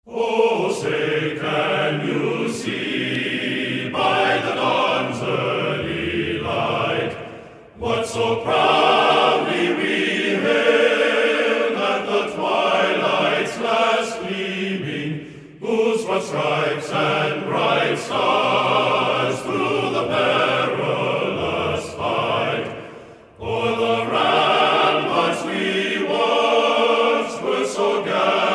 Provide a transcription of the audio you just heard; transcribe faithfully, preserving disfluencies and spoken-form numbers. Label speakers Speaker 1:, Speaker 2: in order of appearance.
Speaker 1: Oh, say, can you see by the dawn's early light what so proudly we hailed at the twilight's last gleaming, whose broad stripes and bright stars through the perilous fight o'er the ramparts we watched were so gallant